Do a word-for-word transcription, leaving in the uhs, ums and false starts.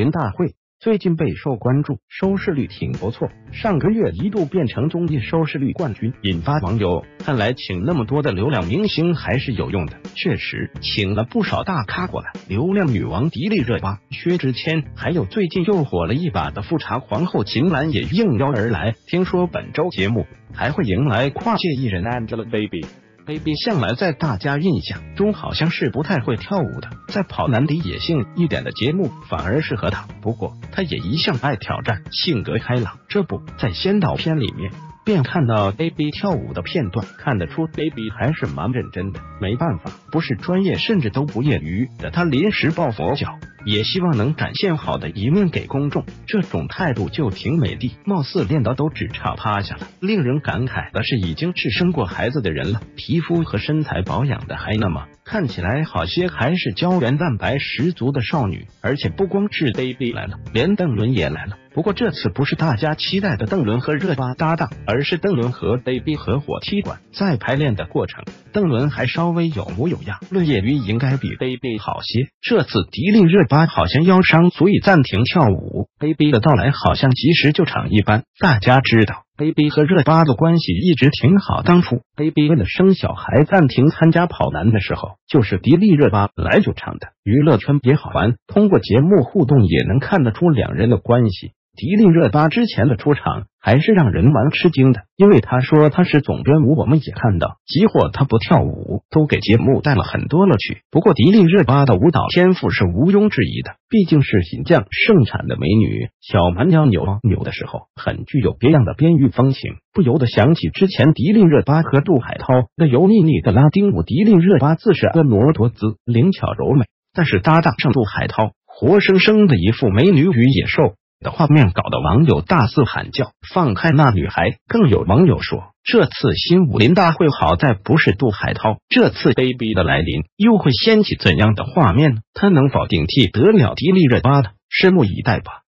林大会最近备受关注，收视率挺不错，上个月一度变成综艺收视率冠军，引发网友看来请那么多的流量明星还是有用的。确实请了不少大咖过来，流量女王迪丽热巴、薛之谦，还有最近又火了一把的富察皇后秦岚也应邀而来。听说本周节目还会迎来跨界艺人 Angelababy。Baby 向来在大家印象中好像是不太会跳舞的，在跑男里野性一点的节目反而适合他。不过他也一向爱挑战，性格开朗。这不在先导片里面便看到 Baby 跳舞的片段，看得出 Baby 还是蛮认真的。没办法，不是专业甚至都不业余的他临时抱佛脚，也希望能展现好的一面给公众，这种态度就挺美的，貌似练到都只差趴下了。令人感慨的是，已经是生过孩子的人了，皮肤和身材保养的还那么看起来好些，还是胶原蛋白十足的少女。而且不光是 Baby 来了，连邓伦也来了。不过这次不是大家期待的邓伦和热巴搭档，而是邓伦和 Baby 合伙踢馆。在排练的过程，邓伦还稍微有模有样，论业余应该比 Baby 好些。这次迪丽热巴好像腰伤，所以暂停跳舞。Baby 的到来好像及时救场一般。大家知道Baby 和热巴的关系一直挺好，当初 Baby 为了生小孩暂停参加跑男的时候，就是迪丽热巴来救场的。娱乐圈也好玩，通过节目互动也能看得出两人的关系。迪丽热巴之前的出场还是让人蛮吃惊的，因为她说她是总编舞，我们也看到即或她不跳舞都给节目带了很多乐趣。不过迪丽热巴的舞蹈天赋是毋庸置疑的，毕竟是新疆盛产的美女，小蛮腰扭扭的时候很具有别样的边域风情，不由得想起之前迪丽热巴和杜海涛的油腻腻的拉丁舞。迪丽热巴自是婀娜多姿，灵巧柔美，但是搭档上杜海涛，活生生的一副美女与野兽的画面，搞得网友大肆喊叫放开那女孩。更有网友说，这次新武林大会好在不是杜海涛，这次 Baby 的来临又会掀起怎样的画面呢？他能否顶替得了迪丽热巴呢？拭目以待吧。